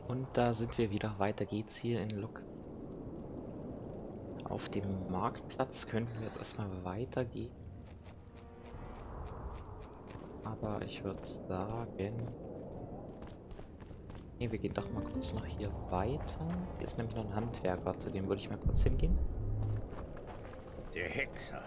Und da sind wir wieder. Weiter geht's hier in Lok. Auf dem Marktplatz könnten wir jetzt erstmal weitergehen. Aber ich würde sagen... Nee, wir gehen doch mal kurz noch hier weiter. Hier ist nämlich noch ein Handwerker, zu dem würde ich mal kurz hingehen. Der Hexer.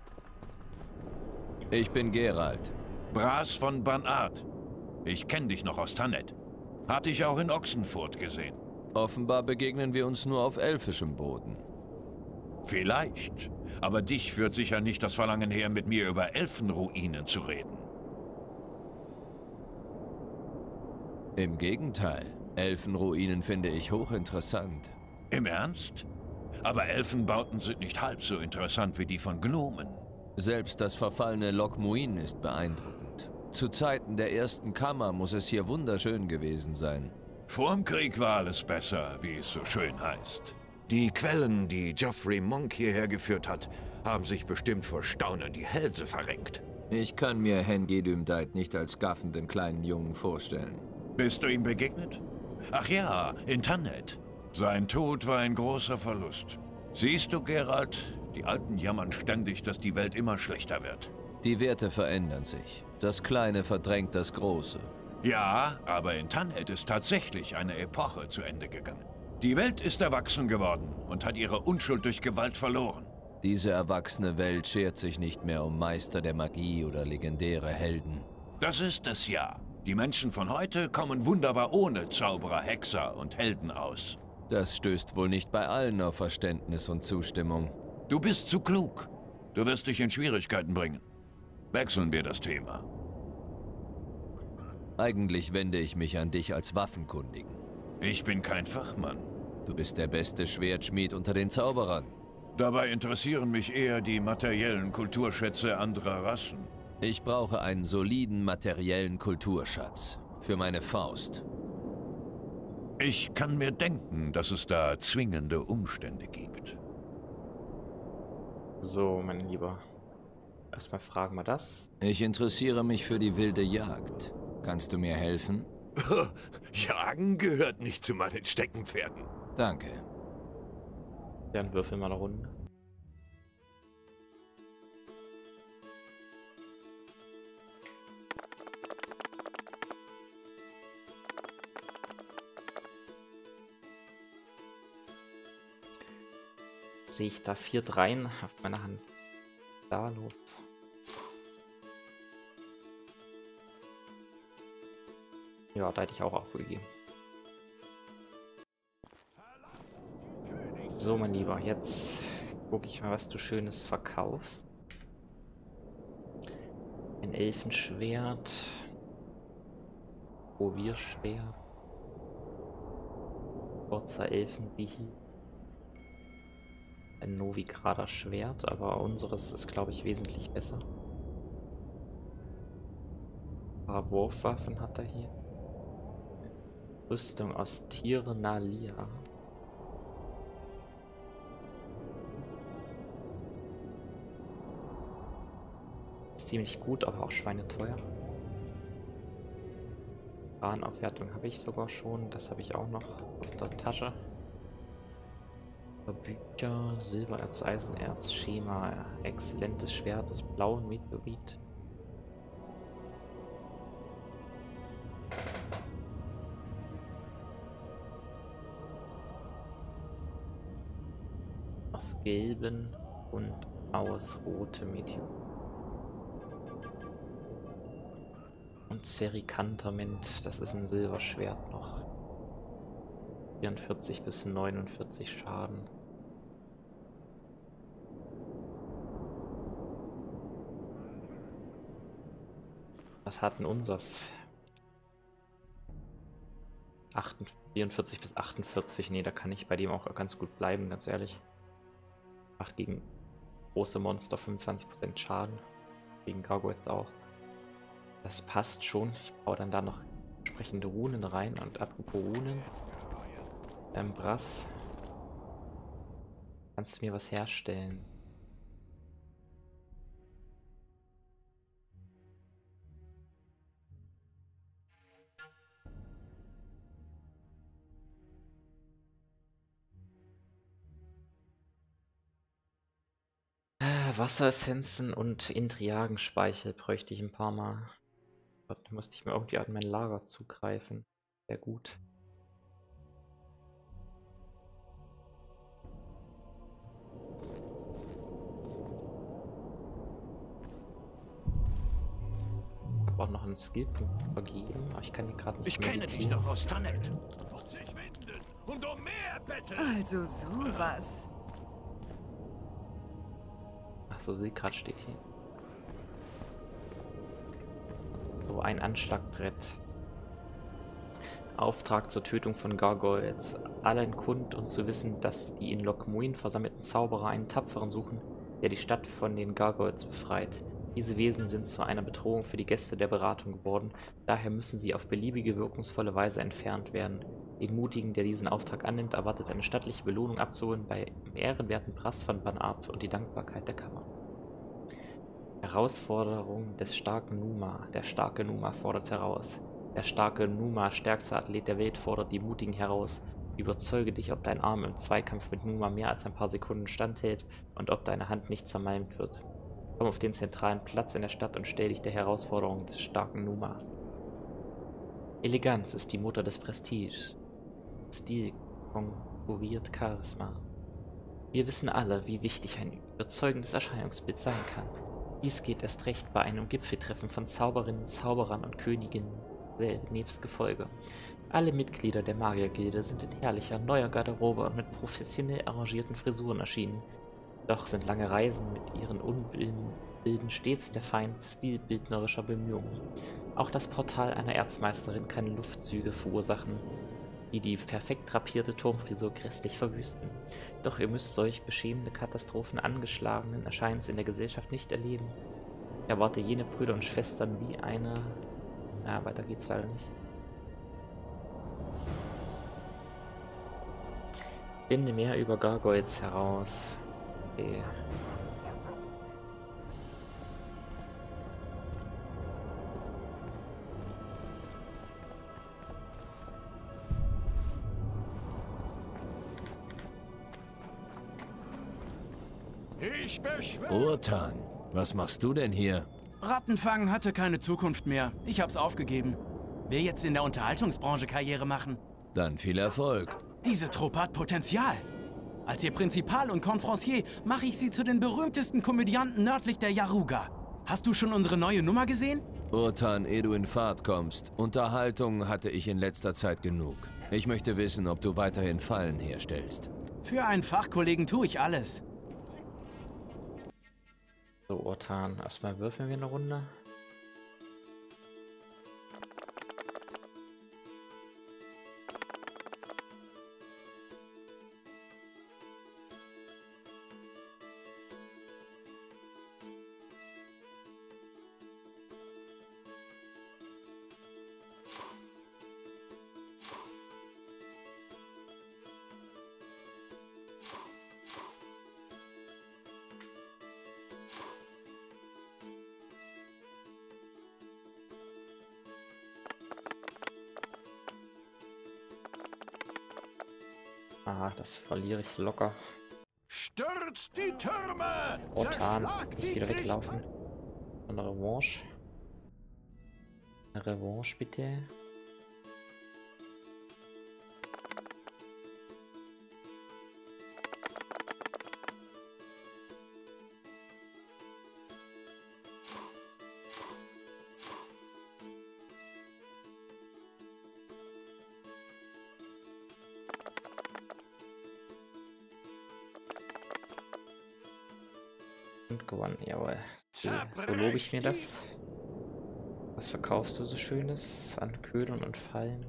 Ich bin Geralt. Bras von Banart. Ich kenne dich noch aus Tannet. Hatte ich auch in Ochsenfurt gesehen. Offenbar begegnen wir uns nur auf elfischem Boden. Vielleicht. Aber dich führt sicher nicht das Verlangen her, mit mir über Elfenruinen zu reden. Im Gegenteil. Elfenruinen finde ich hochinteressant. Im Ernst? Aber Elfenbauten sind nicht halb so interessant wie die von Gnomen. Selbst das verfallene Loc Muin ist beeindruckend. Zu Zeiten der ersten Kammer muss es hier wunderschön gewesen sein. Vorm Krieg war alles besser, wie es so schön heißt. Die Quellen, die Geoffrey Monk hierher geführt hat, haben sich bestimmt vor Staunen die Hälse verrenkt. Ich kann mir Hengedümdeit nicht als gaffenden kleinen Jungen vorstellen. Bist du ihm begegnet? Ach ja, in Tannet. Sein Tod war ein großer Verlust. Siehst du, Geralt, die Alten jammern ständig, dass die Welt immer schlechter wird. Die Werte verändern sich. Das Kleine verdrängt das Große. Ja, aber in Tannet ist tatsächlich eine Epoche zu Ende gegangen. Die Welt ist erwachsen geworden und hat ihre Unschuld durch Gewalt verloren. Diese erwachsene Welt schert sich nicht mehr um Meister der Magie oder legendäre Helden. Das ist es ja. Die Menschen von heute kommen wunderbar ohne Zauberer, Hexer und Helden aus. Das stößt wohl nicht bei allen auf Verständnis und Zustimmung. Du bist zu klug. Du wirst dich in Schwierigkeiten bringen. Wechseln wir das Thema. Eigentlich wende ich mich an dich als Waffenkundigen. Ich bin kein Fachmann. Du bist der beste Schwertschmied unter den Zauberern. Dabei interessieren mich eher die materiellen Kulturschätze anderer Rassen. Ich brauche einen soliden materiellen Kulturschatz. Für meine Faust. Ich kann mir denken, dass es da zwingende Umstände gibt. So, mein Lieber. Erstmal fragen wir das. Ich interessiere mich für die wilde Jagd. Kannst du mir helfen? Jagen gehört nicht zu meinen Steckenpferden. Danke. Dann würfeln wir eine Runde. Sehe ich da 4 Dreien auf meiner Hand. Da los. Ja, da hätte ich auch aufgegeben. So, mein Lieber, jetzt gucke ich mal, was du Schönes verkaufst. Ein Elfenschwert. Provierschwert. Kurzer Elfensiegel. Ein Novigrader Schwert, aber unseres ist, glaube ich, wesentlich besser. Ein paar Wurfwaffen hat er hier. Rüstung aus Tirnalia. Ist ziemlich gut, aber auch schweineteuer. Bahnaufwertung habe ich sogar schon, das habe ich auch noch auf der Tasche. Bücher, Silbererz, Eisenerz, Schema, exzellentes Schwert, das blaue Meteorit. Aus gelben und aus rote Meteorit. Und Serikantament, das ist ein Silberschwert noch. 44 bis 49 Schaden. Was hat denn unseres? 44 bis 48. Nee, da kann ich bei dem auch ganz gut bleiben, ganz ehrlich. Macht gegen große Monster 25% Schaden. Gegen Gargoyles auch. Das passt schon. Ich baue dann da noch entsprechende Runen rein. Und apropos Runen. Brass. Kannst du mir was herstellen? Wasseressenzen und Intriagenspeichel bräuchte ich ein paar Mal. Da musste ich mir irgendwie an mein Lager zugreifen. Sehr gut. Ich habe auch noch einen Skillpunkt vergeben, aber ich kann die gerade nicht Ich kenne dich meditieren. noch aus Tannet. Und sich winden und um mehr betteln. Also sowas. Achso, Seegrad steht hier. So, ein Anschlagbrett. Auftrag zur Tötung von Gargoyles. Allen kund und zu wissen, dass die in Loc Muin versammelten Zauberer einen Tapferen suchen, der die Stadt von den Gargoyles befreit. Diese Wesen sind zu einer Bedrohung für die Gäste der Beratung geworden, daher müssen sie auf beliebige wirkungsvolle Weise entfernt werden. Den Mutigen, der diesen Auftrag annimmt, erwartet eine stattliche Belohnung abzuholen bei dem ehrenwerten Prast von Banab und die Dankbarkeit der Kammer. Herausforderung des starken Numa. Der starke Numa fordert heraus. Der starke Numa, stärkster Athlet der Welt, fordert die Mutigen heraus. Überzeuge dich, ob dein Arm im Zweikampf mit Numa mehr als ein paar Sekunden standhält und ob deine Hand nicht zermalmt wird. Komm auf den zentralen Platz in der Stadt und stell dich der Herausforderung des starken Numa. Eleganz ist die Mutter des Prestiges. Stil konkurriert Charisma. Wir wissen alle, wie wichtig ein überzeugendes Erscheinungsbild sein kann. Dies geht erst recht bei einem Gipfeltreffen von Zauberinnen, Zauberern und Königinnen nebst Gefolge. Alle Mitglieder der Magiergilde sind in herrlicher, neuer Garderobe und mit professionell arrangierten Frisuren erschienen. Doch sind lange Reisen mit ihren Unbilden stets der Feind stilbildnerischer Bemühungen. Auch das Portal einer Erzmeisterin kann Luftzüge verursachen, die die perfekt drapierte Turmfrisur grässlich verwüsten. Doch ihr müsst solch beschämende Katastrophen angeschlagenen Erscheinens in der Gesellschaft nicht erleben. Ich erwarte jene Brüder und Schwestern wie eine... weiter geht's leider nicht. Finde mehr über Gargoyles heraus. Okay. Ich beschwöre. Urtan, was machst du denn hier? Rattenfang hatte keine Zukunft mehr. Ich hab's aufgegeben. Will jetzt in der Unterhaltungsbranche Karriere machen. Dann viel Erfolg. Diese Truppe hat Potenzial. Als ihr Prinzipal und Konferencier mache ich sie zu den berühmtesten Komödianten nördlich der Yaruga. Hast du schon unsere neue Nummer gesehen? Urtan, ehe du in Fahrt kommst. Unterhaltung hatte ich in letzter Zeit genug. Ich möchte wissen, ob du weiterhin Fallen herstellst. Für einen Fachkollegen tue ich alles. So, Ortan, erstmal würfeln wir eine Runde. Ah, das verliere ich locker. Stürzt die Türme! Ortan, Zerschlagt nicht die wieder Christen! weglaufen. Eine Revanche. Eine Revanche, bitte. Und gewonnen, jawohl. Okay, so lobe ich mir das. Was verkaufst du so Schönes an Ködern und Fallen?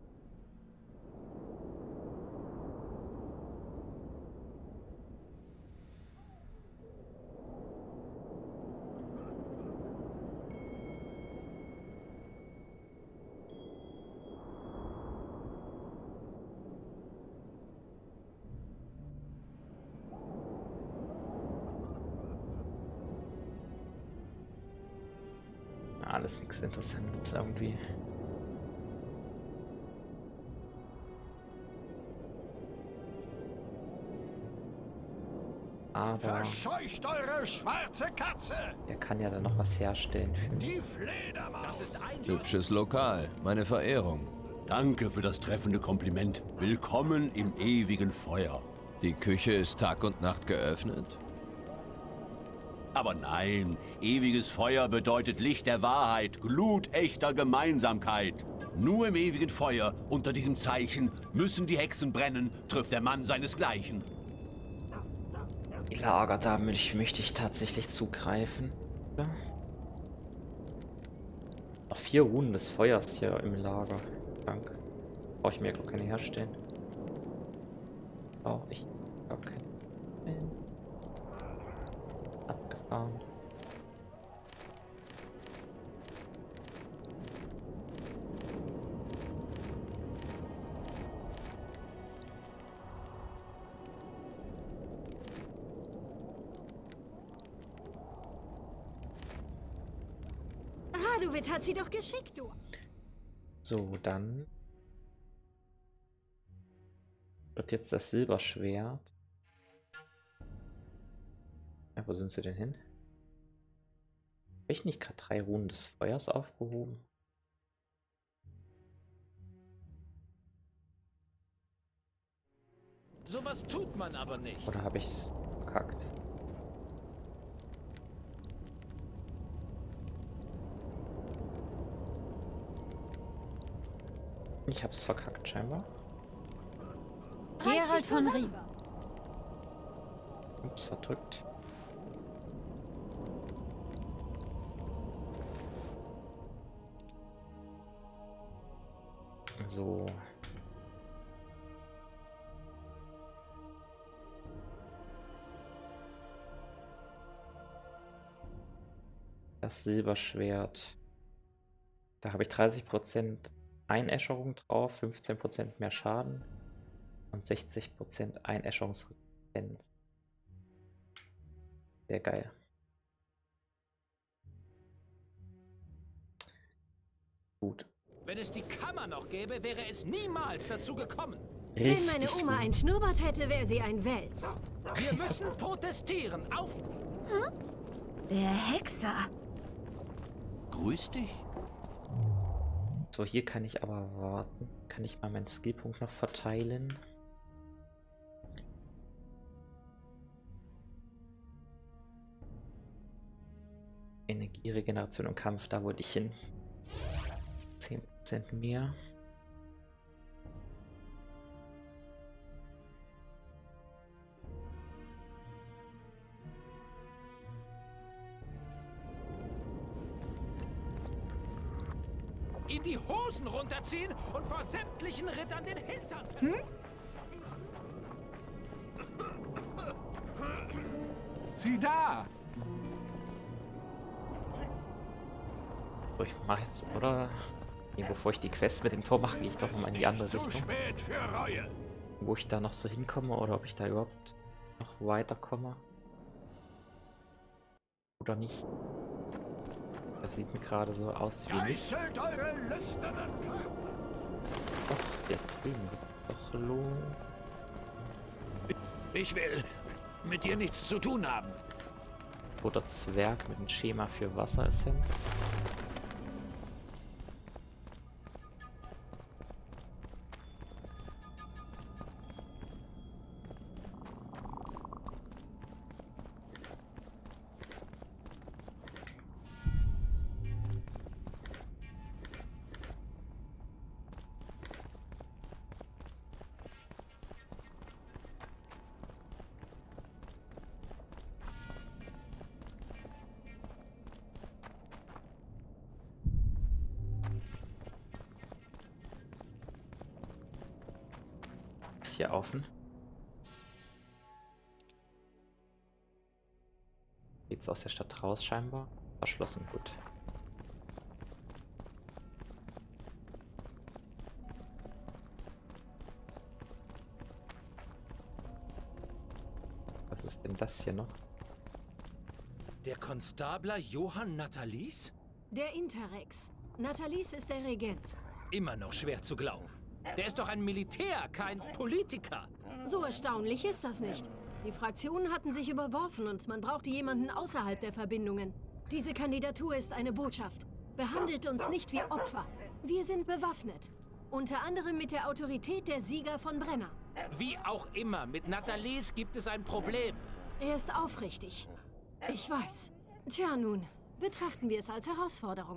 Alles nichts Interessantes irgendwie. Aber Verscheucht eure schwarze Katze! er kann ja dann noch was herstellen für mich. Die Fledermaus! Das ist ein Hübsches Lokal, meine Verehrung. Danke für das treffende Kompliment. Willkommen im ewigen Feuer. Die Küche ist Tag und Nacht geöffnet? Aber nein, ewiges Feuer bedeutet Licht der Wahrheit, Glut echter Gemeinsamkeit. Nur im ewigen Feuer, unter diesem Zeichen, müssen die Hexen brennen, trifft der Mann seinesgleichen. Lager, da möchte ich tatsächlich zugreifen. Ja. Noch 4 Runen des Feuers hier im Lager. Danke. Brauche ich mir glaube keine herstellen. Brauche ich gar keine. Abgefahren. Radovid hat sie doch geschickt, du. So, dann wird jetzt das Silberschwert. Ja, wo sind sie denn hin? Habe ich nicht gerade 3 Runen des Feuers aufgehoben? Sowas tut man aber nicht. Oder habe ich es verkackt? Ich habe es verkackt scheinbar. Geralt von Riva. Ups, verdrückt. So. Das Silberschwert. Da habe ich 30% Einäscherung drauf, 15% mehr Schaden und 60% Einäscherungsresistenz. Sehr geil. Gut. Wenn es die Kammer noch gäbe, wäre es niemals dazu gekommen. Wenn meine Oma ein Schnurrbart hätte, wäre sie ein Wels. Wir müssen protestieren. Auf! Der Hexer. Grüß dich. So, hier kann ich aber warten. Kann ich mal meinen Skillpunkt noch verteilen? Energieregeneration und Kampf, da wollte ich hin. 10% mehr. Ihm die Hosen runterziehen und vor sämtlichen Rittern den Hintern. Sieh da! So, ich mache jetzt, oder? Nee, bevor ich die Quest mit dem Tor mache, gehe ich doch nochmal in die andere Zu Richtung. spät für Reue. Wo ich da noch so hinkomme oder ob ich da überhaupt noch weiterkomme. Oder nicht. Das sieht mir gerade so aus wie nicht. Geißelt eure lüsternen Körper. Doch, der drüben wird doch lohnen. Ich will mit dir nichts zu tun haben. Oder Zwerg mit einem Schema für Wasseressenz. Hier offen. Geht's aus der Stadt raus scheinbar? Verschlossen, gut. Was ist denn das hier noch? Der Konstabler Johann Natalis? Der Interrex. Natalis ist der Regent. Immer noch schwer zu glauben. Der ist doch ein Militär, kein Politiker. So erstaunlich ist das nicht. Die Fraktionen hatten sich überworfen und man brauchte jemanden außerhalb der Verbindungen. Diese Kandidatur ist eine Botschaft. Behandelt uns nicht wie Opfer. Wir sind bewaffnet. Unter anderem mit der Autorität der Sieger von Brenner. Wie auch immer, mit Nathalys gibt es ein Problem. Er ist aufrichtig. Ich weiß. Tja, nun, betrachten wir es als Herausforderung.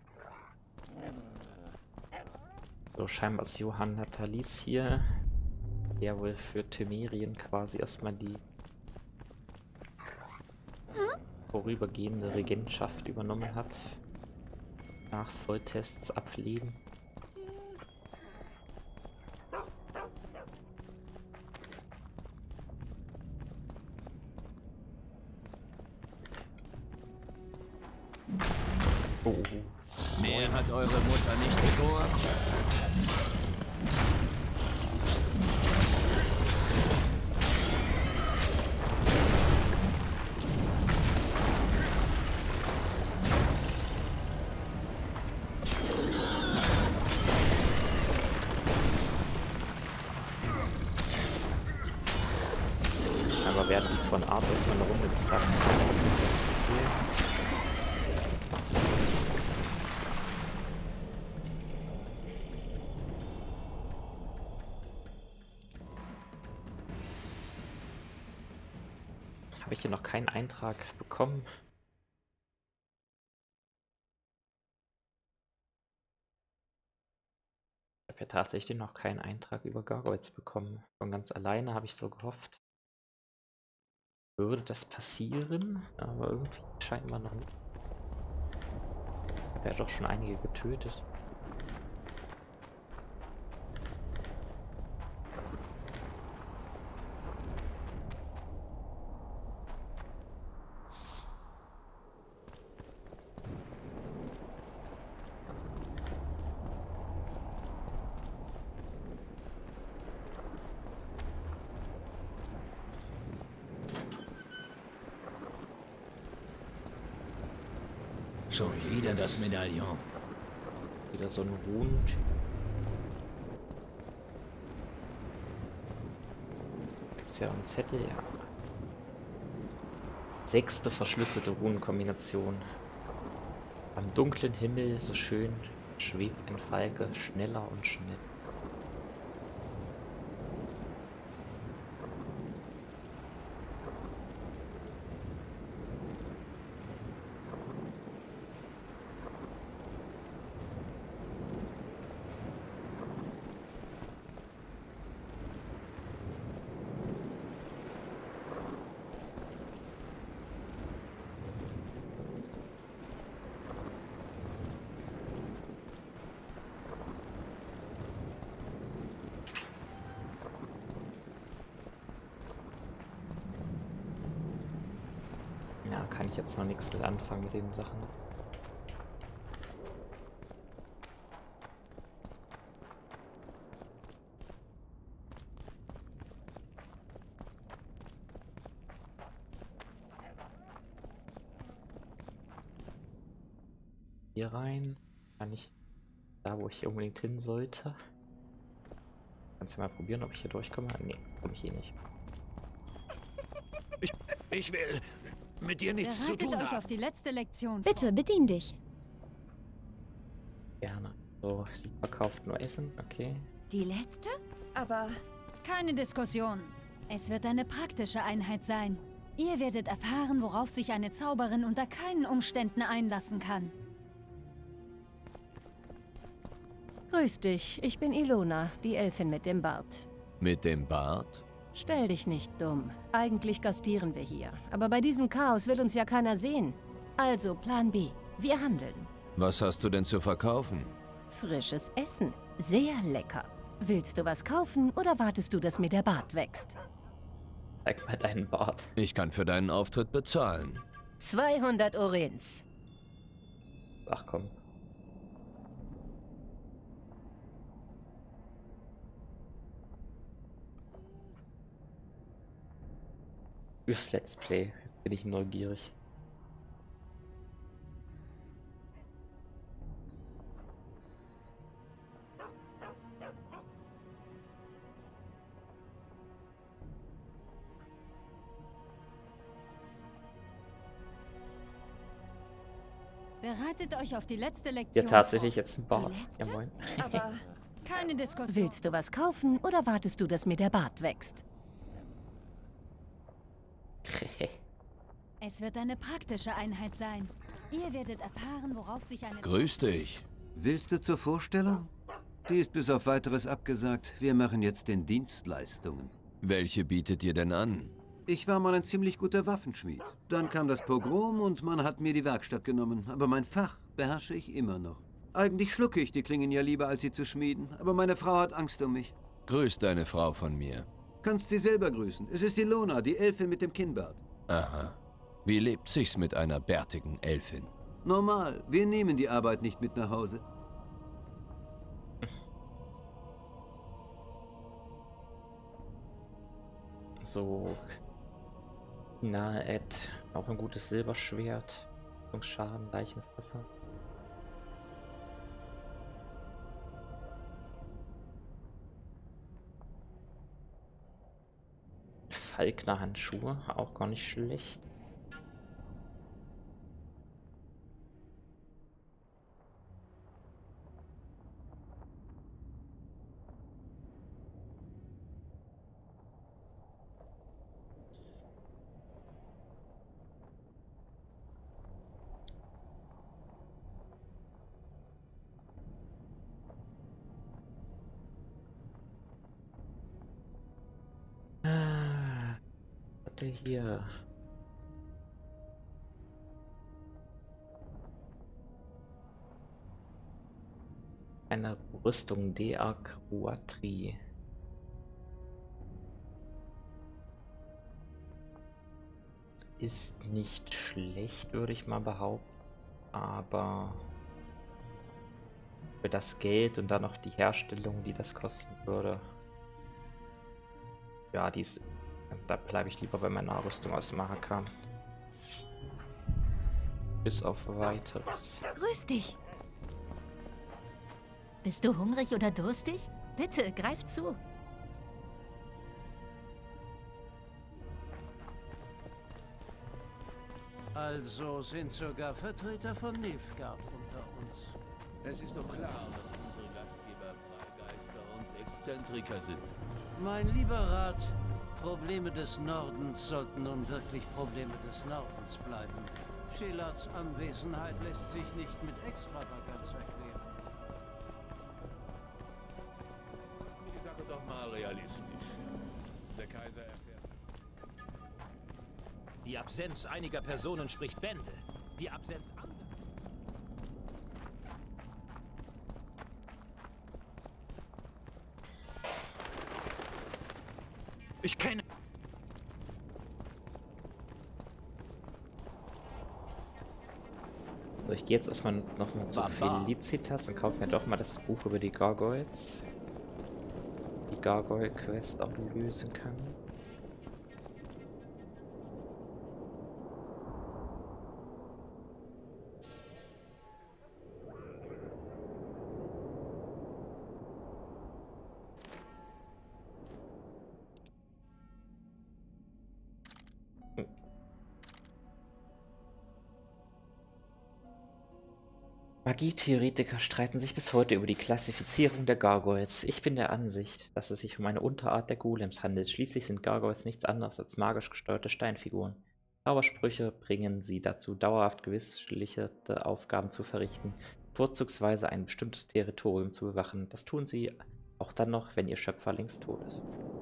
So, scheinbar ist Johann Nathalys hier, der wohl für Temerien quasi erstmal die vorübergehende Regentschaft übernommen hat. Nach Volltests ablehnen. Oh. Mehr hat eure Mutter nicht vor. Scheinbar werden die von Arthas mal eine Runde gezappt. Das ist zertifiziert. Habe ich hier noch keinen Eintrag bekommen? Ich habe ja tatsächlich noch keinen Eintrag über Gargoyles bekommen. Von ganz alleine habe ich so gehofft. Würde das passieren? Aber irgendwie scheinbar noch nicht. Ich habe ja doch schon einige getötet. Schon wieder das Medaillon. Wieder so ein Runentyp. Gibt es ja einen Zettel, ja. 6. verschlüsselte Runenkombination. Am dunklen Himmel so schön schwebt ein Falke schneller und schnell. Ja, kann ich jetzt noch nichts mit anfangen mit den Sachen. Hier rein. Kann ich da, wo ich unbedingt hin sollte. Kannst du mal probieren, ob ich hier durchkomme? Nee, komme ich hier nicht. Ich will mit dir nichts zu tun euch haben. auf die letzte Lektion. Bitte, bedien dich. Gerne. So, sie verkauft nur Essen, okay. Die letzte? Aber keine Diskussion. Es wird eine praktische Einheit sein. Ihr werdet erfahren, worauf sich eine Zauberin unter keinen Umständen einlassen kann. Grüß dich, ich bin Ilona, die Elfin mit dem Bart. Mit dem Bart? Stell dich nicht dumm. Eigentlich gastieren wir hier. Aber bei diesem Chaos will uns ja keiner sehen. Also Plan B. Wir handeln. Was hast du denn zu verkaufen? Frisches Essen. Sehr lecker. Willst du was kaufen oder wartest du, dass mir der Bart wächst? Zeig mal deinen Bart. Ich kann für deinen Auftritt bezahlen. 200 Orens. Ach komm. Fürs Let's Play. Jetzt bin ich neugierig. Bereitet euch auf die letzte Lektion Ja, tatsächlich vor. jetzt ein Bart. Ja, moin. Aber keine Diskussion. Willst du was kaufen oder wartest du, dass mir der Bart wächst? Es wird eine praktische Einheit sein. Ihr werdet erfahren, worauf sich eine... Grüß dich. Willst du zur Vorstellung? Die ist bis auf Weiteres abgesagt. Wir machen jetzt den Dienstleistungen. Welche bietet ihr denn an? Ich war mal ein ziemlich guter Waffenschmied. Dann kam das Pogrom und man hat mir die Werkstatt genommen. Aber mein Fach beherrsche ich immer noch. Eigentlich schlucke ich die Klingen ja lieber, als sie zu schmieden. Aber meine Frau hat Angst um mich. Grüß deine Frau von mir. Kannst sie selber grüßen. Es ist Ilona, die Elfin mit dem Kinnbart. Aha. Wie lebt sich's mit einer bärtigen Elfin? Normal. Wir nehmen die Arbeit nicht mit nach Hause. So. Nahe Ed. Auch ein gutes Silberschwert. Schaden, Leichenfresser. Falkner Handschuhe. Auch gar nicht schlecht. Hier. Eine Rüstung DA Quattri. Ist nicht schlecht, würde ich mal behaupten. Aber für das Geld und dann noch die Herstellung, die das kosten würde. Ja, die ist. Da bleibe ich lieber bei meiner Rüstung aus Marka. Bis auf weiteres. Grüß dich. Bist du hungrig oder durstig? Bitte, greif zu. Also sind sogar Vertreter von Nilfgaard unter uns. Es ist doch klar, dass unsere Gastgeber Freigeister und Exzentriker sind. Mein lieber Rat, Probleme des Nordens sollten nun wirklich Probleme des Nordens bleiben. Shelards Anwesenheit lässt sich nicht mit Extravaganz erklären. Die Sache doch mal realistisch. Der Kaiser erfährt... Die Absenz einiger Personen spricht Bände. Die Absenz anderer... Ich kenne... So, ich gehe jetzt erstmal nochmal zu Felicitas und kaufe mir doch mal das Buch über die Gargoyles. Die Gargoyle-Quest auch lösen kann. Magietheoretiker streiten sich bis heute über die Klassifizierung der Gargoyles. Ich bin der Ansicht, dass es sich um eine Unterart der Golems handelt. Schließlich sind Gargoyles nichts anderes als magisch gesteuerte Steinfiguren. Zaubersprüche bringen sie dazu, dauerhaft gewissliche Aufgaben zu verrichten, vorzugsweise ein bestimmtes Territorium zu bewachen. Das tun sie auch dann noch, wenn ihr Schöpfer längst tot ist.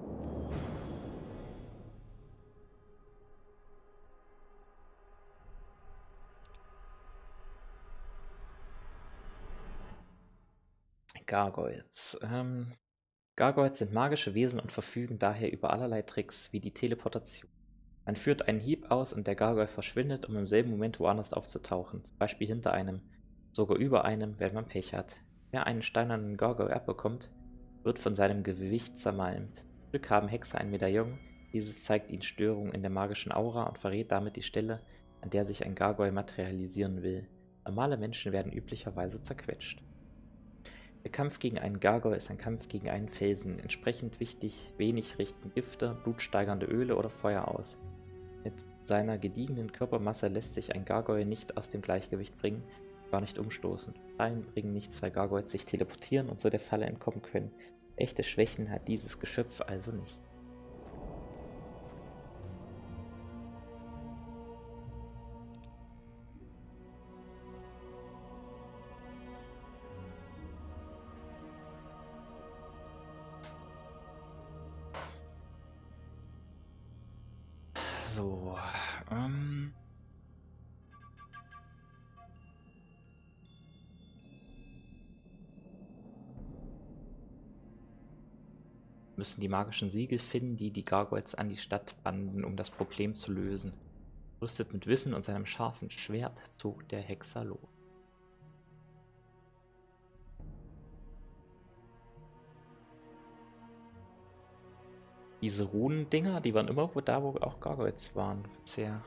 Gargoyles. Gargoyles sind magische Wesen und verfügen daher über allerlei Tricks, wie die Teleportation. Man führt einen Hieb aus und der Gargoyle verschwindet, um im selben Moment woanders aufzutauchen, zum Beispiel hinter einem, sogar über einem, wenn man Pech hat. Wer einen steinernen Gargoyle abbekommt, wird von seinem Gewicht zermalmt. Zum Glück haben Hexer ein Medaillon, dieses zeigt ihnen Störungen in der magischen Aura und verrät damit die Stelle, an der sich ein Gargoyle materialisieren will. Normale Menschen werden üblicherweise zerquetscht. Der Kampf gegen einen Gargoyle ist ein Kampf gegen einen Felsen. Entsprechend wenig richten Gifte, blutsteigernde Öle oder Feuer aus. Mit seiner gediegenen Körpermasse lässt sich ein Gargoyle nicht aus dem Gleichgewicht bringen, Gar nicht umstoßen. Fallen bringen nichts, weil Gargoyles sich teleportieren und so der Falle entkommen können. Echte Schwächen hat dieses Geschöpf also nicht. So, müssen die magischen Siegel finden, die die Gargoyles an die Stadt banden, um das Problem zu lösen. Rüstet mit Wissen und seinem scharfen Schwert zog der Hexer los. Diese Runendinger, die waren immer da, wo auch Gargoyles waren bisher.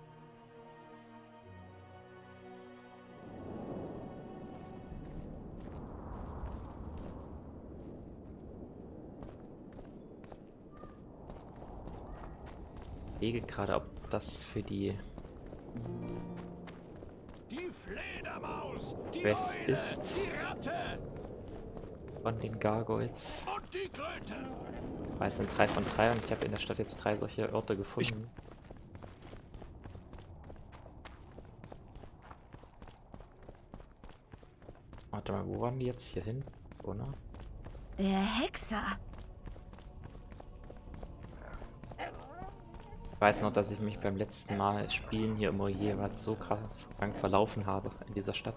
Ich lege gerade, ob das für die Fledermaus, die Quest Eule, ist die Ratte von den Gargoyles. und die Kröte. Es sind 3 von 3 und ich habe in der Stadt jetzt 3 solche Orte gefunden. Warte mal, wo waren die jetzt? Hier hin, oder? Der Hexer. Ich weiß noch, dass ich mich beim letzten Mal Spielen hier immer jeweils so krank verlaufen habe in dieser Stadt.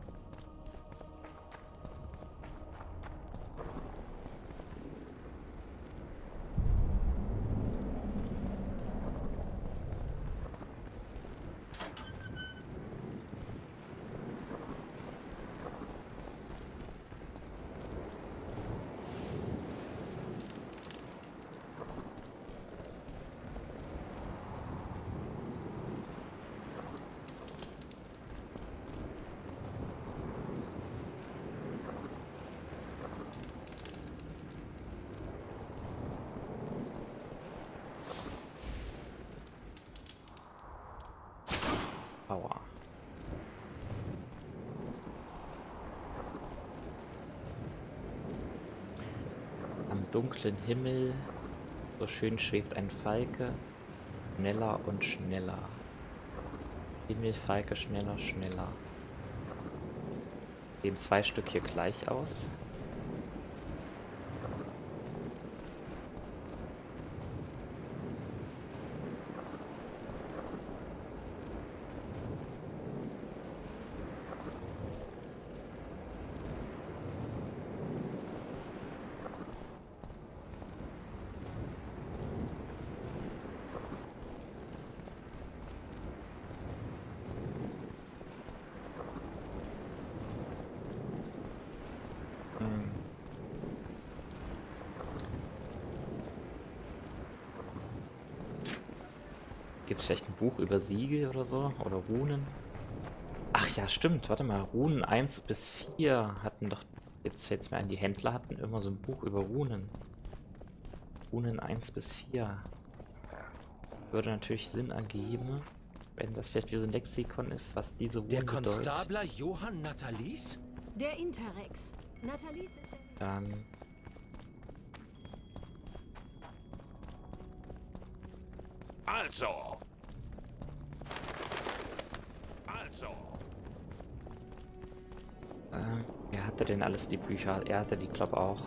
Aua. Am dunklen Himmel so schön schwebt ein Falke, schneller und schneller. Himmel, Falke, schneller, schneller. Sehen 2 Stück hier gleich aus. Gibt es vielleicht ein Buch über Siegel oder so? Oder Runen? Ach ja, stimmt. Warte mal. Runen 1 bis 4 hatten doch... Jetzt fällt es mir ein, die Händler hatten immer so ein Buch über Runen. Runen 1 bis 4. Würde natürlich Sinn ergeben, wenn das vielleicht wie so ein Lexikon ist, was diese Runen bedeutet. Der Konstabler Johann Nathalis? Der Interrex. Nathalis ist der... Dann... Also. Wer hatte denn alles die Bücher? Er hatte die, glaube ich, auch.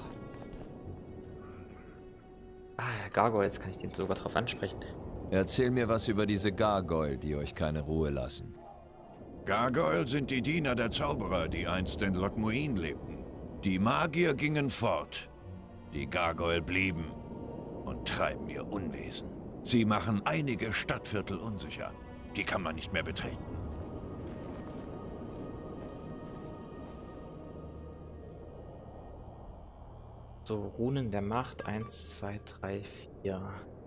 Ah, ja, Gargoyles, kann ich den sogar drauf ansprechen. Erzähl mir was über diese Gargoyle, die euch keine Ruhe lassen. Gargoyle sind die Diener der Zauberer, die einst in Loc Muin lebten. Die Magier gingen fort. Die Gargoyle blieben und treiben ihr Unwesen. Sie machen einige Stadtviertel unsicher. Die kann man nicht mehr betreten. So, Runen der Macht. 1, 2, 3, 4.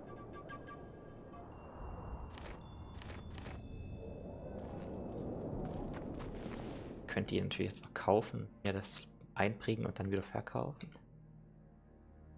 Könnt ihr natürlich jetzt noch kaufen. Ja, das einprägen und dann wieder verkaufen.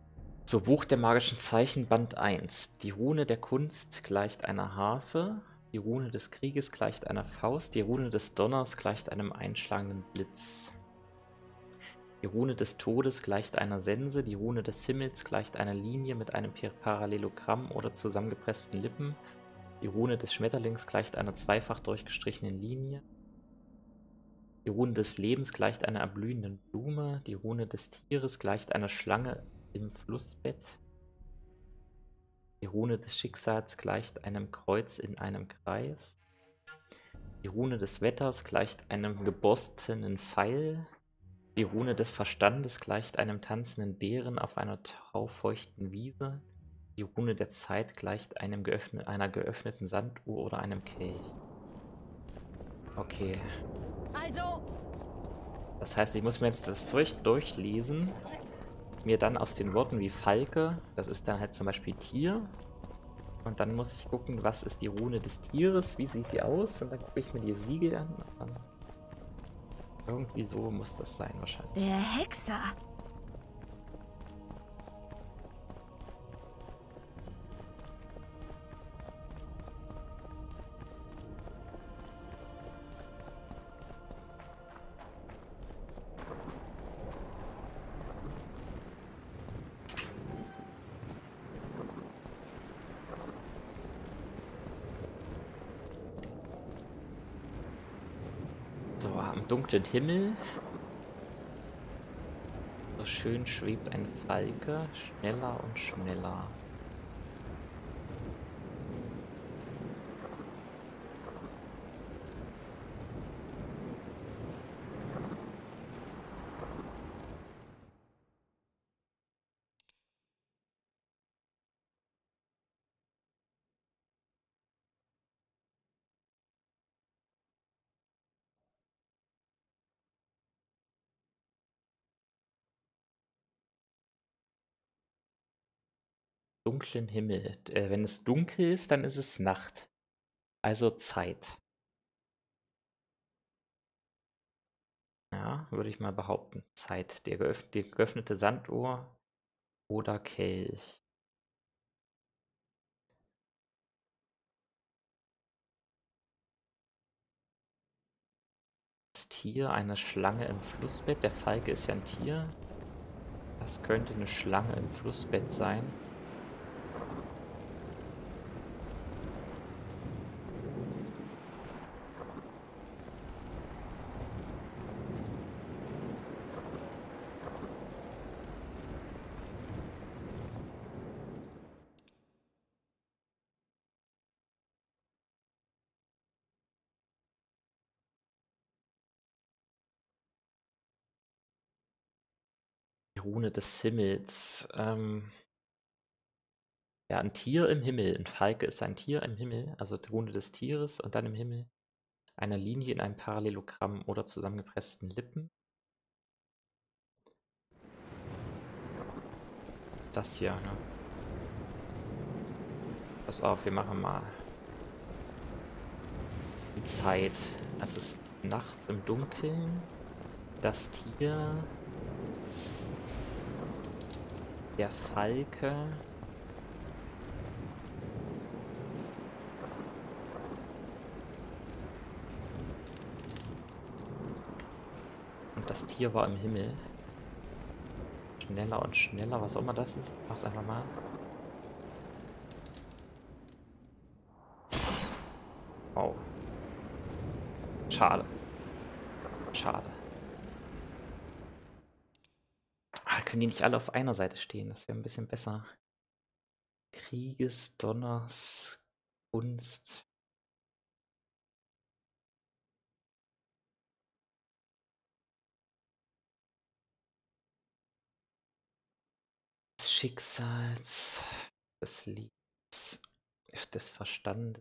So, Buch der magischen Zeichen, Band 1. Die Rune der Kunst gleicht einer Harfe. Die Rune des Krieges gleicht einer Faust, die Rune des Donners gleicht einem einschlagenden Blitz. Die Rune des Todes gleicht einer Sense, die Rune des Himmels gleicht einer Linie mit einem Parallelogramm oder zusammengepressten Lippen. Die Rune des Schmetterlings gleicht einer zweifach durchgestrichenen Linie. Die Rune des Lebens gleicht einer erblühenden Blume. Die Rune des Tieres gleicht einer Schlange im Flussbett. Die Rune des Schicksals gleicht einem Kreuz in einem Kreis. Die Rune des Wetters gleicht einem geborstenen Pfeil. Die Rune des Verstandes gleicht einem tanzenden Bären auf einer taufeuchten Wiese. Die Rune der Zeit gleicht einer geöffneten Sanduhr oder einem Kelch. Okay. Also. Das heißt, ich muss mir jetzt das Zeug durchlesen, mir dann aus den Worten wie Falke, das ist dann halt zum Beispiel Tier, und dann muss ich gucken, was ist die Rune des Tieres, wie sieht die aus, und dann gucke ich mir die Siegel an. Und dann irgendwie so muss das sein wahrscheinlich. Der Hexer. So, am dunklen Himmel. So schön schwebt ein Falke, schneller und schneller. Dunklen Himmel. Wenn es dunkel ist, dann ist es Nacht. Also Zeit. Ja, würde ich mal behaupten. Zeit. Die geöffnete Sanduhr oder Kelch. Das Tier, eine Schlange im Flussbett. Der Falke ist ja ein Tier. Das könnte eine Schlange im Flussbett sein. Die Rune des Himmels. Ja, ein Tier im Himmel. Ein Falke ist ein Tier im Himmel. Also die Rune des Tieres und dann im Himmel eine Linie in einem Parallelogramm oder zusammengepressten Lippen. Das hier, ne? Pass auf, wir machen mal die Zeit. Es ist nachts im Dunkeln. Das Tier. Der Falke. Und das Tier war im Himmel. Schneller und schneller, was auch immer das ist. Mach's einfach mal. Oh. Schade. Schade. Können die nicht alle auf einer Seite stehen? Das wäre ein bisschen besser. Krieges, Donners, Kunst. Des Schicksals, des Liebens, des Verstandes.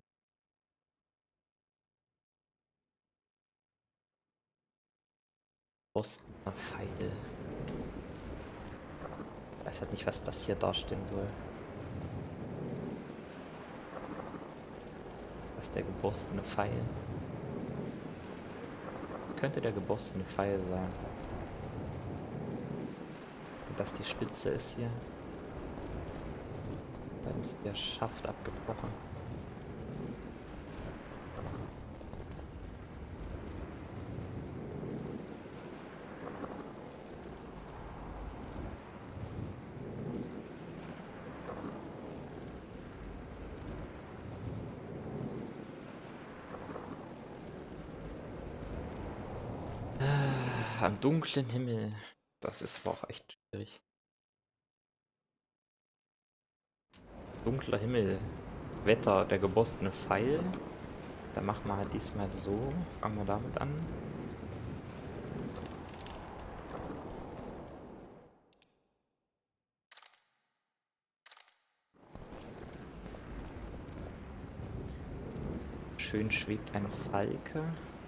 Ostener Pfeil. Ich weiß halt nicht, was das hier darstellen soll. Das ist der geborstene Pfeil. Könnte der geborstene Pfeil sein. Und das die Spitze ist hier. Dann ist der Schaft abgebrochen. am dunklen Himmel. Das ist aber auch echt schwierig. Dunkler Himmel. Wetter, der geborstene Pfeil. Da machen wir halt diesmal so. Fangen wir damit an. Schön schwebt eine Falke.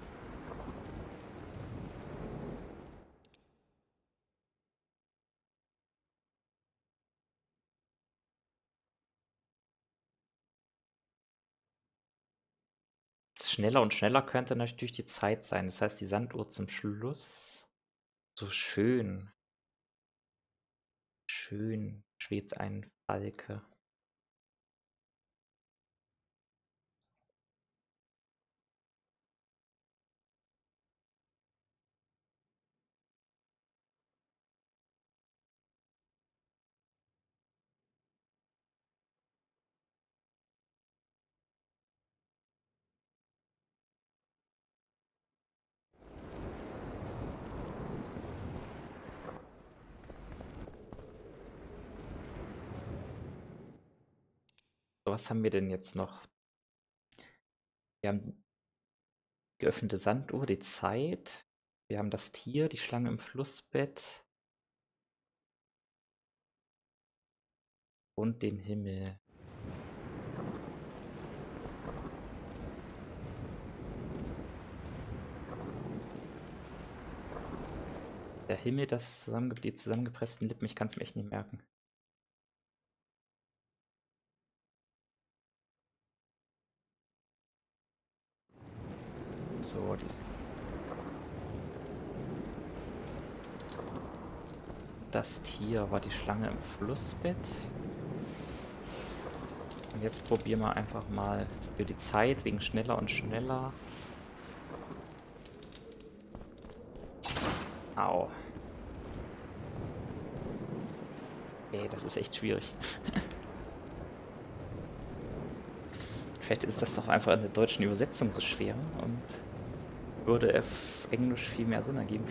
Schneller und schneller könnte natürlich die Zeit sein. Das heißt, die Sanduhr zum Schluss. So schön. Schön schwebt ein Falke. Was haben wir denn jetzt noch? Wir haben geöffnete Sanduhr, die Zeit. Wir haben das Tier, die Schlange im Flussbett. Und den Himmel. Der Himmel, die zusammengepressten Lippen, ich kann es mir echt nicht merken. So, das Tier war die Schlange im Flussbett. Und jetzt probieren wir einfach mal für die Zeit, wegen schneller und schneller. Au. Ey, das ist echt schwierig. Vielleicht ist das doch einfach in der deutschen Übersetzung so schwer und würde auf Englisch viel mehr Sinn ergeben.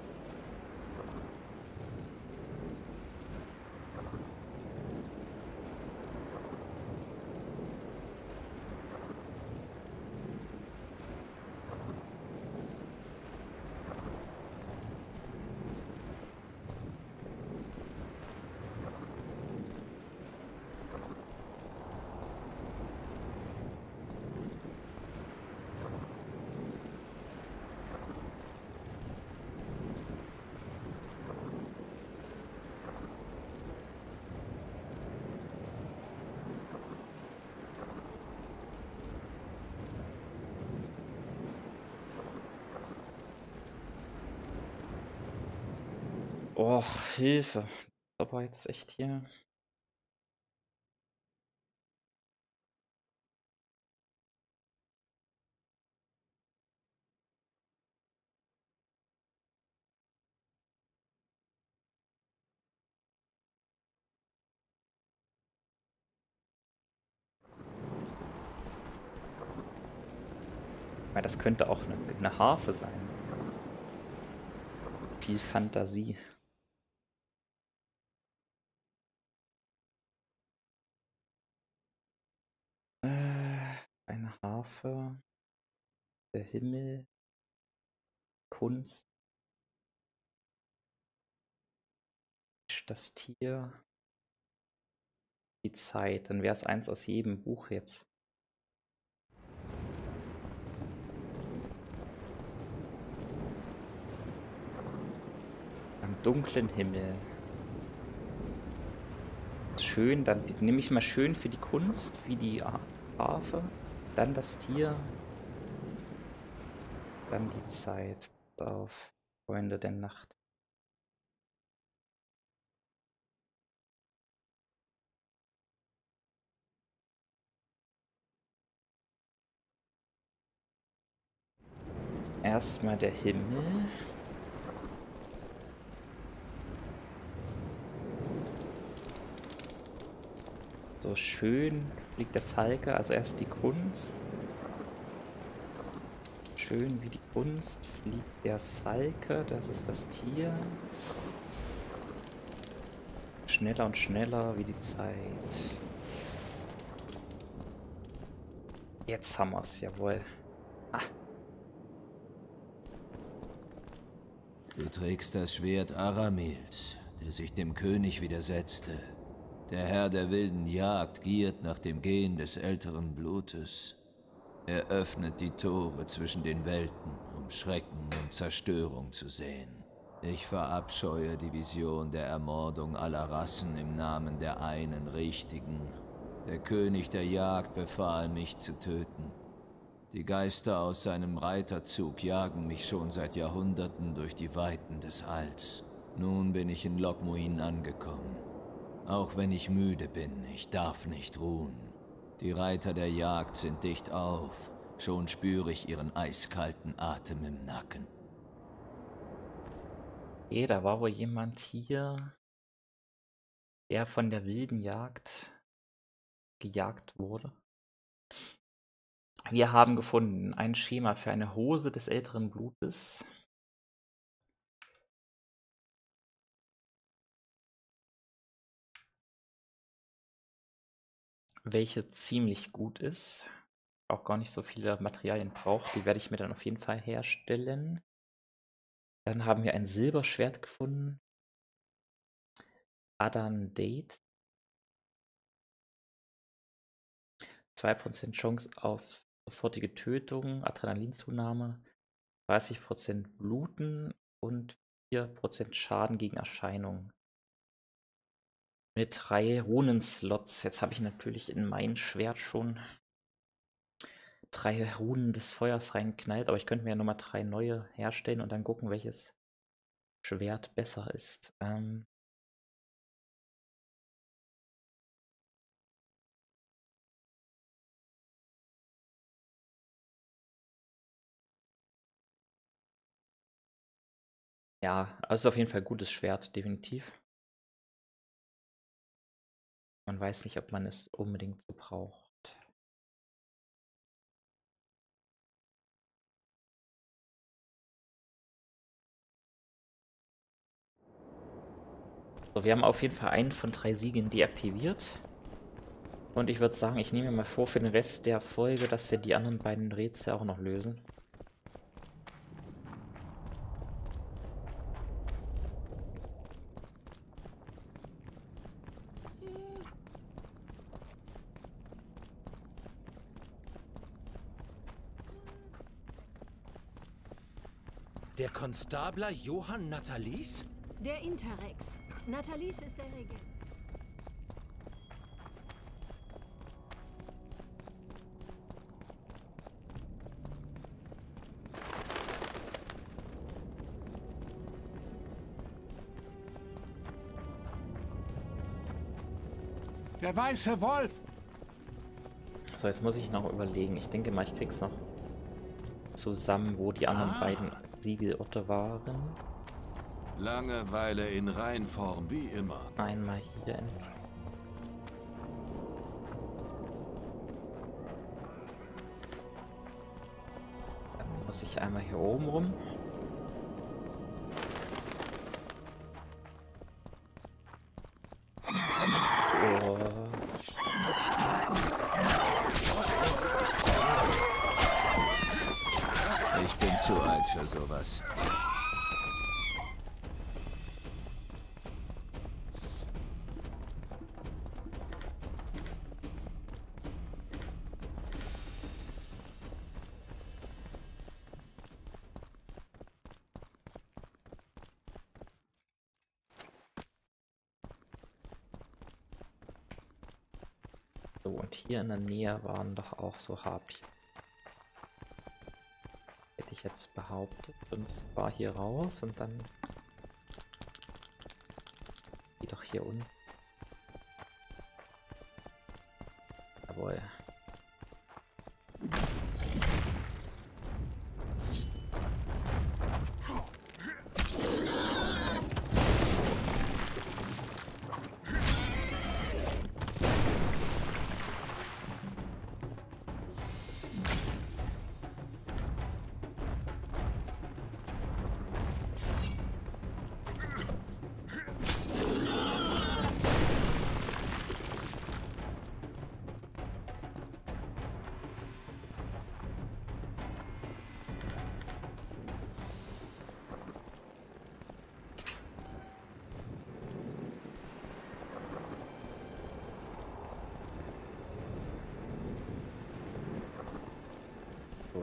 Oh, Hilfe. Aber jetzt echt hier. Das könnte auch eine Harfe sein. Viel Fantasie. Eine Harfe. Der Himmel. Kunst. Das Tier. Die Zeit. Dann wäre es eins aus jedem Buch jetzt. Am dunklen Himmel. Schön, dann nehme ich mal schön für die Kunst, wie die Harfe. Dann das Tier. Dann die Zeit. Auf Freunde der Nacht. Erstmal der Himmel. So schön fliegt der Falke, also erst die Kunst. Schön wie die Kunst fliegt der Falke, das ist das Tier. Schneller und schneller wie die Zeit. Jetzt haben wir es, jawohl. Ah. Du trägst das Schwert Aramils, der sich dem König widersetzte. Der Herr der wilden Jagd giert nach dem Gen des älteren Blutes. Er öffnet die Tore zwischen den Welten, um Schrecken und Zerstörung zu sehen. Ich verabscheue die Vision der Ermordung aller Rassen im Namen der einen Richtigen. Der König der Jagd befahl, mich zu töten. Die Geister aus seinem Reiterzug jagen mich schon seit Jahrhunderten durch die Weiten des Alls. Nun bin ich in Loc Muin angekommen. Auch wenn ich müde bin, ich darf nicht ruhen. Die Reiter der Jagd sind dicht auf. Schon spüre ich ihren eiskalten Atem im Nacken. Okay, da war wohl jemand hier, der von der wilden Jagd gejagt wurde. Wir haben gefunden ein Schema für eine Hose des älteren Blutes. Welche ziemlich gut ist. Auch gar nicht so viele Materialien braucht. Die werde ich mir dann auf jeden Fall herstellen. Dann haben wir ein Silberschwert gefunden. Adan Date. 2% Chance auf sofortige Tötung, Adrenalinzunahme, 30% Bluten und 4% Schaden gegen Erscheinungen. Mit 3 Runenslots. Jetzt habe ich natürlich in mein Schwert schon 3 Runen des Feuers reinknallt, aber ich könnte mir ja nochmal 3 neue herstellen und dann gucken, welches Schwert besser ist. Ja, also auf jeden Fall gutes Schwert, definitiv. Man weiß nicht, ob man es unbedingt so braucht. So, wir haben auf jeden Fall einen von 3 Siegen deaktiviert. Und ich würde sagen, ich nehme mir mal vor für den Rest der Folge, dass wir die anderen beiden Rätsel auch noch lösen. Der Konstabler Johann Natalis? Der Interrex. Natalis ist der Regent. Der weiße Wolf! So, jetzt muss ich noch überlegen. Ich denke mal, ich krieg's noch zusammen, wo die anderen beiden Siegelorte waren. Langeweile in Reinform, wie immer. Einmal hier entlang. Dann muss ich einmal hier oben rum. Oh. Ich bin zu alt für sowas. So, und hier in der Nähe waren doch auch so Harpien. Hätte ich jetzt behauptet. Und es war hier raus und dann... Die doch hier unten. Jawohl.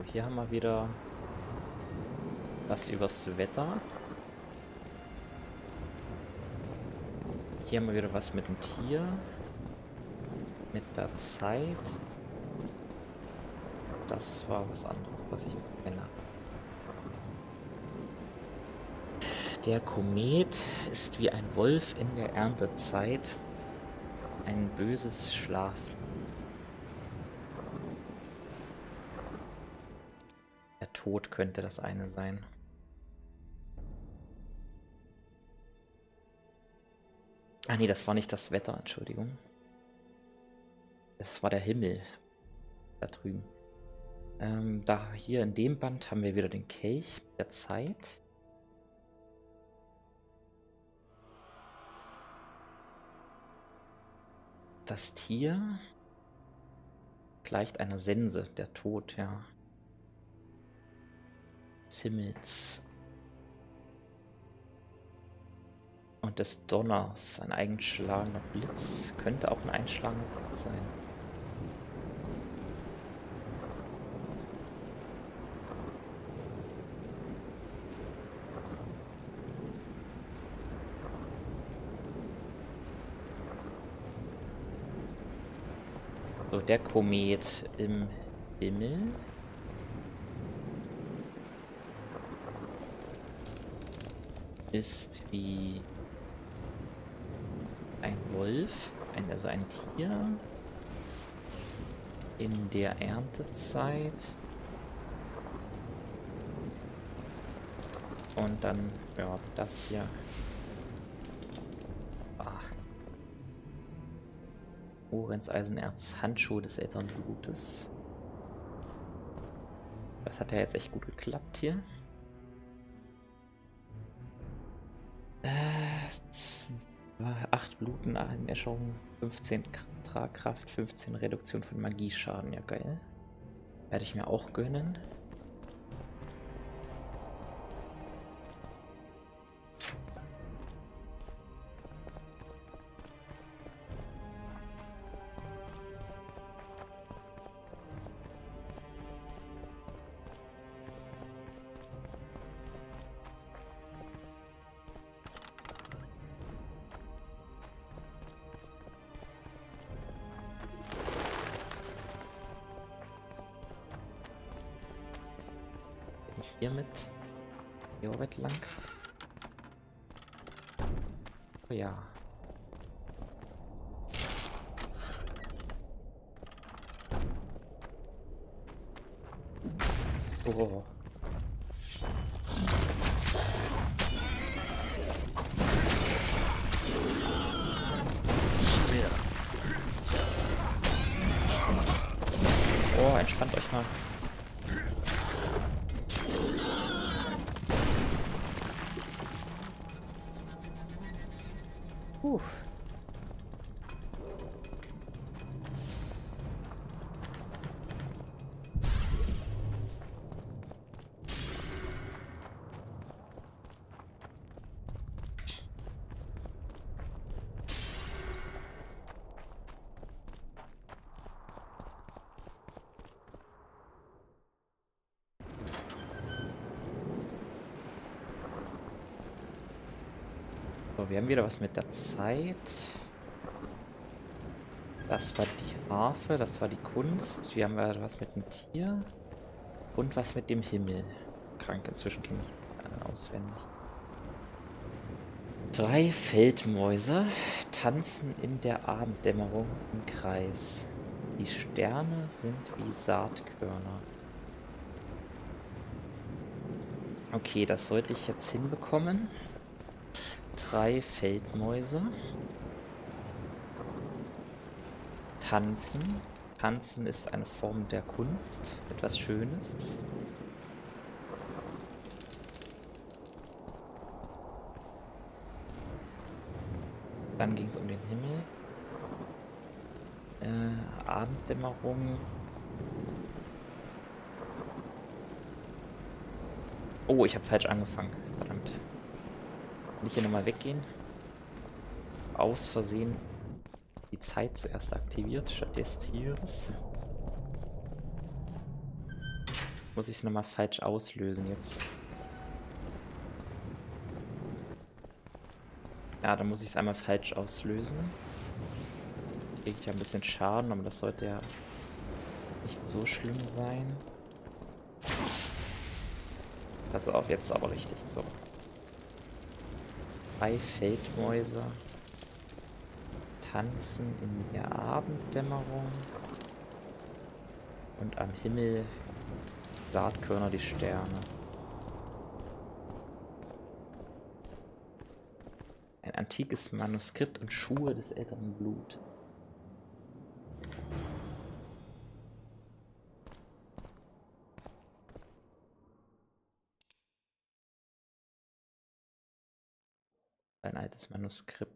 So, hier haben wir wieder was übers Wetter. Hier haben wir wieder was mit dem Tier. Mit der Zeit. Das war was anderes, was ich kenne. Der Komet ist wie ein Wolf in der Erntezeit. Ein böses Schlafen. Der Tod könnte das eine sein. Ah nee, das war nicht das Wetter, Entschuldigung. Das war der Himmel. Da drüben. Da hier in dem Band haben wir wieder den Kelch der Zeit. Das Tier gleicht einer Sense, der Tod, ja. Des Himmels. Und des Donners, ein eingeschlagener Blitz. Könnte auch ein einschlagender Blitz sein. So, der Komet im Himmel. Ist wie ein Wolf, also ein Tier in der Erntezeit. Und dann, ja, das hier. Orens Eisenerz, Handschuhe des Elternblutes. Das hat ja jetzt echt gut geklappt hier. 8 Bluten, Einäscherung, 15 Tragkraft, 15 Reduktion von Magieschaden. Ja, geil. Werde ich mir auch gönnen. Hier mit Jorvet lang. Oh ja. Oh. Oh, entspannt euch mal. So, wir haben wieder was mit der Zeit. Das war die Harfe, das war die Kunst. Wir haben was mit dem Tier. Und was mit dem Himmel. Krank, inzwischen kenne ich auswendig. 3 Feldmäuse tanzen in der Abenddämmerung im Kreis. Die Sterne sind wie Saatkörner. Okay, das sollte ich jetzt hinbekommen. 3 Feldmäuse. Tanzen. Tanzen ist eine Form der Kunst. Etwas Schönes. Dann ging es um den Himmel. Abenddämmerung. Oh, ich habe falsch angefangen. Verdammt. Kann ich hier nochmal weggehen? Aus Versehen die Zeit zuerst aktiviert, statt des Tieres. Muss ich es nochmal falsch auslösen jetzt? Ja, dann muss ich es einmal falsch auslösen. Kriege ich ja ein bisschen Schaden, aber das sollte ja nicht so schlimm sein. Das ist auch jetzt aber richtig. So. 3 Feldmäuse tanzen in der Abenddämmerung und am Himmel Saatkörner die Sterne. Ein antikes Manuskript und Schuhe des älteren Blut. Ein altes Manuskript.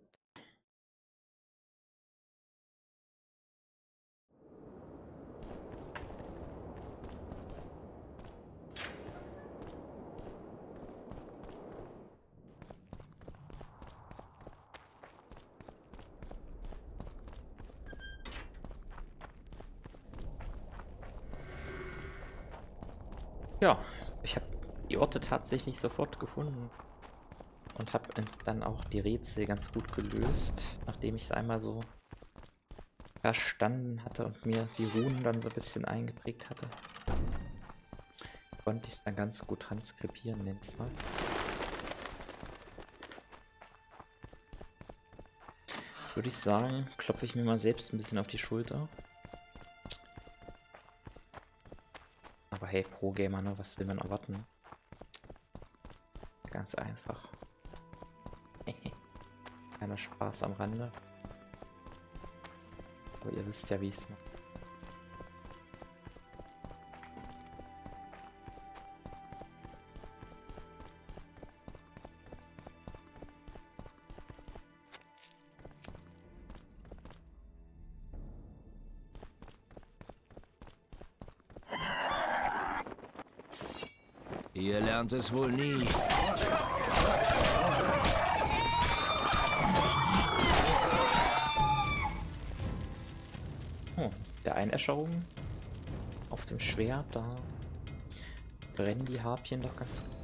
Ja, ich habe die Orte tatsächlich sofort gefunden und habe dann auch die Rätsel ganz gut gelöst, nachdem ich es einmal so verstanden hatte und mir die Runen dann so ein bisschen eingeprägt hatte. Konnte ich es dann ganz gut transkribieren, nenne ich es mal. Würde ich sagen, klopfe ich mir mal selbst ein bisschen auf die Schulter. Aber hey, Pro-Gamer, ne? Was will man erwarten? Ganz einfach. Kleiner Spaß am Rande. Aber ihr wisst ja, wie ich es mache. Ihr lernt es wohl nie. Oh, der Einäscherung auf dem Schwert, da brennen die Harpien doch ganz gut.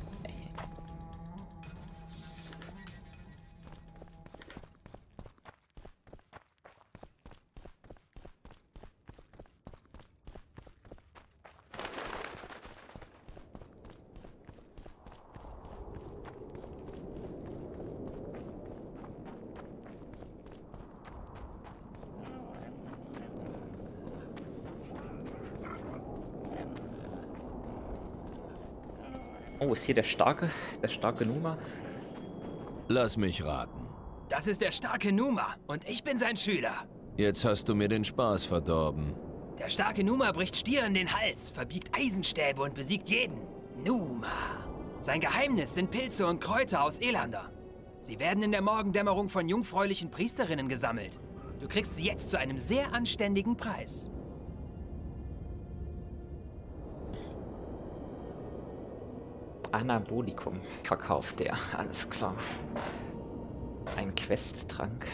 Oh, ist hier der starke Numa? Lass mich raten. Das ist der starke Numa und ich bin sein Schüler. Jetzt hast du mir den Spaß verdorben. Der starke Numa bricht Stieren den Hals, verbiegt Eisenstäbe und besiegt jeden. Numa. Sein Geheimnis sind Pilze und Kräuter aus Elander. Sie werden in der Morgendämmerung von jungfräulichen Priesterinnen gesammelt. Du kriegst sie jetzt zu einem sehr anständigen Preis. Anabolikum verkauft der, alles klar. Ein Questtrank.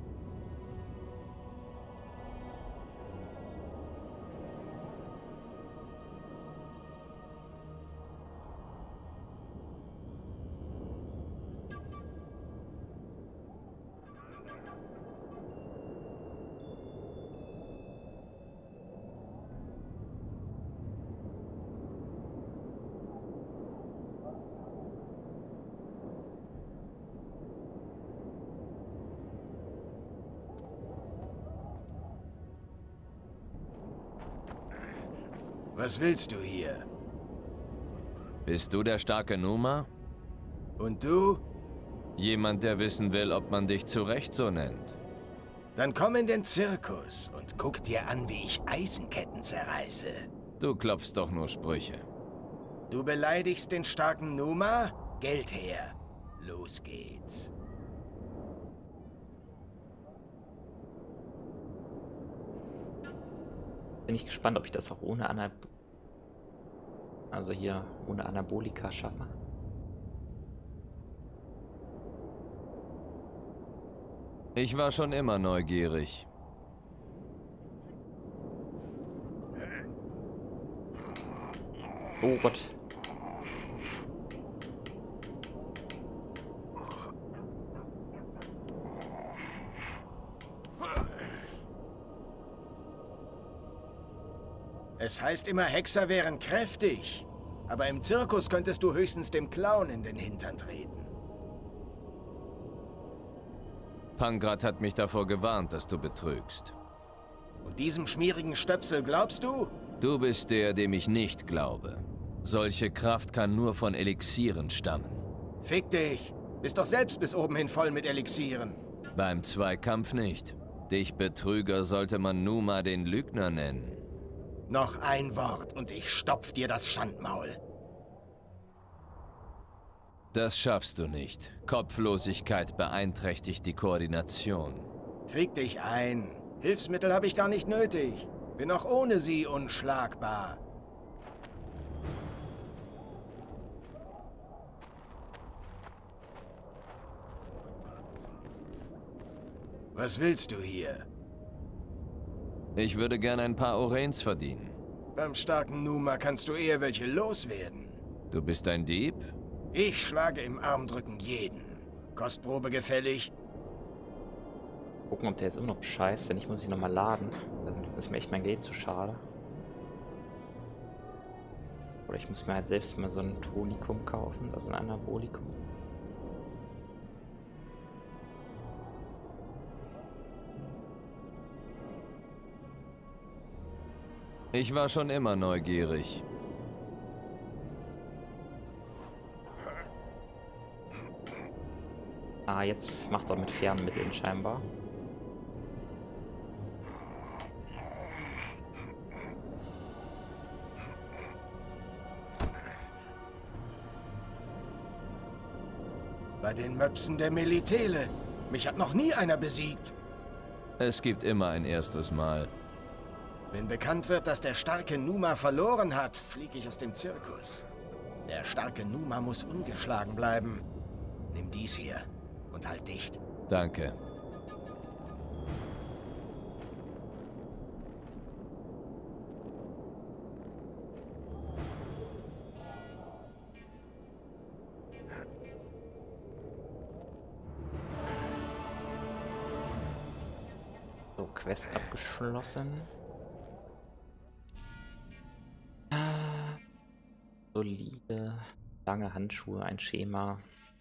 Was willst du hier? Bist du der starke Numa? Und du? Jemand, der wissen will, ob man dich zu Recht so nennt. Dann komm in den Zirkus und guck dir an, wie ich Eisenketten zerreiße. Du klopfst doch nur Sprüche. Du beleidigst den starken Numa? Geld her. Los geht's. Bin ich gespannt, ob ich das auch ohne ohne Anabolika schaffe. Ich war schon immer neugierig. Oh Gott. Es heißt immer, Hexer wären kräftig. Aber im Zirkus könntest du höchstens dem Clown in den Hintern treten. Pangrat hat mich davor gewarnt, dass du betrügst. Und diesem schmierigen Stöpsel glaubst du? Du bist der, dem ich nicht glaube. Solche Kraft kann nur von Elixieren stammen. Fick dich! Bist doch selbst bis oben hin voll mit Elixieren. Beim Zweikampf nicht. Dich Betrüger sollte man Numa den Lügner nennen. Noch ein Wort und ich stopf dir das Schandmaul. Das schaffst du nicht. Kopflosigkeit beeinträchtigt die Koordination. Krieg dich ein. Hilfsmittel habe ich gar nicht nötig. Bin auch ohne sie unschlagbar. Was willst du hier? Ich würde gerne ein paar Orens verdienen. Beim starken Numa kannst du eher welche loswerden. Du bist ein Dieb? Ich schlage im Armdrücken jeden. Kostprobe gefällig? Gucken, ob der jetzt immer noch scheißt. Wenn nicht, muss ich nochmal laden. Dann ist mir echt mein Geld zu schade. Oder ich muss mir halt selbst mal so ein Tonikum kaufen, also ein Anabolikum. Ich war schon immer neugierig. Ah, jetzt macht er mit Fernmitteln scheinbar. Bei den Möpsen der Melitele. Mich hat noch nie einer besiegt. Es gibt immer ein erstes Mal. Wenn bekannt wird, dass der starke Numa verloren hat, fliege ich aus dem Zirkus. Der starke Numa muss ungeschlagen bleiben. Nimm dies hier und halt dicht. Danke. So, Quest abgeschlossen. Solide, lange Handschuhe, ein Schema.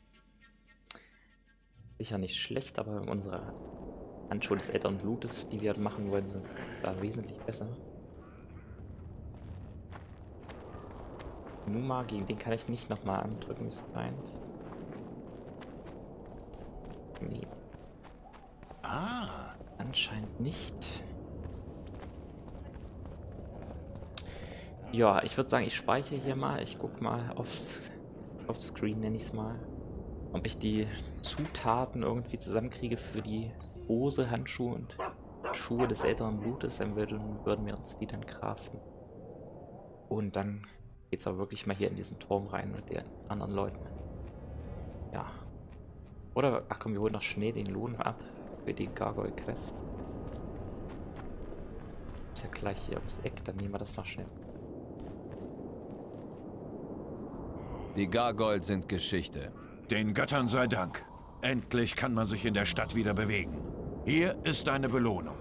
Sicher nicht schlecht, aber unsere Handschuhe des älteren Blutes, die wir machen wollen, sind da wesentlich besser. Numa, gegen den kann ich nicht nochmal andrücken, wie es meint. Nee. Ah. Anscheinend nicht. Ja, ich würde sagen, ich speichere hier mal. Ich gucke mal aufs Screen, nenne ich es mal. Ob ich die Zutaten irgendwie zusammenkriege für die Hose, Handschuhe und Schuhe des älteren Blutes. Dann würden wir uns die dann craften. Und dann geht's aber wirklich mal hier in diesen Turm rein mit den anderen Leuten. Ja. Oder, ach komm, wir holen noch schnell den Lohn ab für die Gargoyle Quest. Ist ja gleich hier ums Eck, dann nehmen wir das noch schnell. Die Gargoyle sind Geschichte. Den Göttern sei Dank. Endlich kann man sich in der Stadt wieder bewegen. Hier ist deine Belohnung.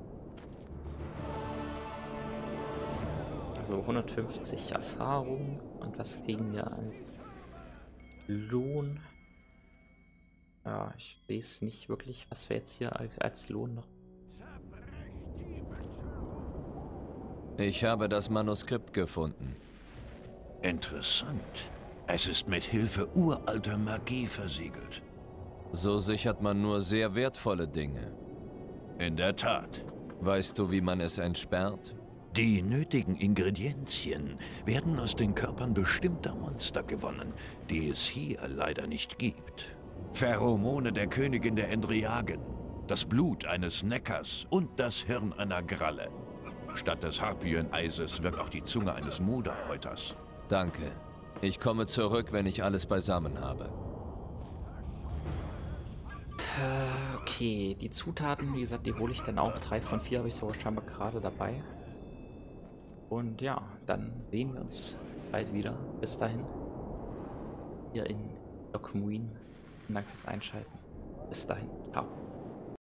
Also 150 Erfahrung. Und was kriegen wir als Lohn? Ja, ich sehe es nicht wirklich, was wir jetzt hier als Lohn noch... Ich habe das Manuskript gefunden. Interessant. Es ist mit Hilfe uralter Magie versiegelt. So sichert man nur sehr wertvolle Dinge. In der Tat. Weißt du, wie man es entsperrt? Die nötigen Ingredienzien werden aus den Körpern bestimmter Monster gewonnen, die es hier leider nicht gibt. Pheromone der Königin der Endriagen, das Blut eines Neckers und das Hirn einer Gralle. Statt des Harpyeneises wirkt auch die Zunge eines Moderhäuters. Danke. Ich komme zurück, wenn ich alles beisammen habe. Okay, die Zutaten, wie gesagt, die hole ich dann auch. 3 von 4 habe ich sogar scheinbar gerade dabei. Und ja, dann sehen wir uns bald wieder. Bis dahin. Hier in Loc Muin. Vielen Dank fürs Einschalten. Bis dahin. Ciao.